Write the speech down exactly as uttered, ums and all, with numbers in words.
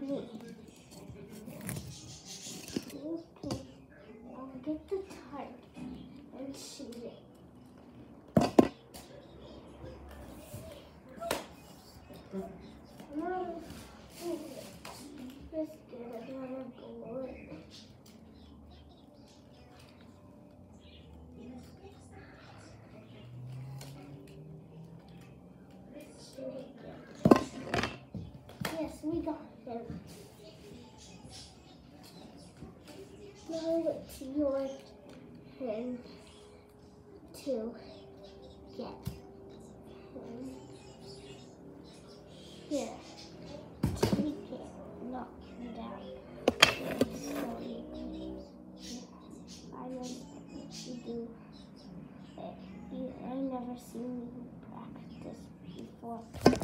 me. Okay, I'll get the target and shoot it. No, let's get another bullet. Yes, we got him. Now it's your turn to get him. Here, take it, knock him down. So you can finally you do it. You, I never seen you practice before.